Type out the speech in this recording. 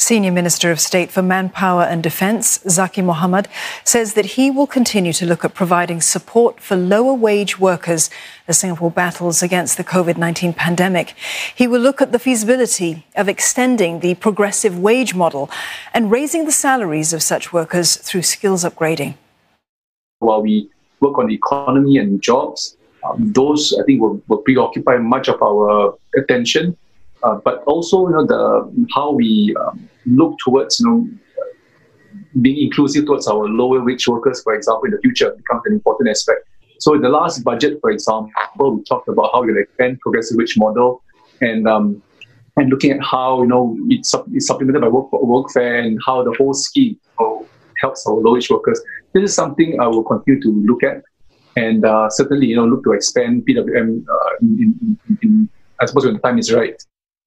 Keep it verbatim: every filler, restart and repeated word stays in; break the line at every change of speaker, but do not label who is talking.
Senior Minister of State for Manpower and Defence, Zaqy Mohammed, says that he will continue to look at providing support for lower-wage workers as Singapore battles against the COVID nineteen pandemic. He will look at the feasibility of extending the progressive wage model and raising the salaries of such workers through skills upgrading.
While we work on the economy and jobs, um, those, I think, will, will preoccupy much of our attention. Uh, but also, you know, the how we um, look towards, you know, being inclusive towards our lower wage workers, for example, in the future becomes an important aspect. So in the last budget, for example, we talked about how we're going to expand progressive wage model and um, and looking at how, you know, it's, it's supplemented by work, workfare and how the whole scheme helps our low wage workers. This is something I will continue to look at and uh, certainly, you know, look to expand P W M uh, in, in, in, I suppose when the time is right.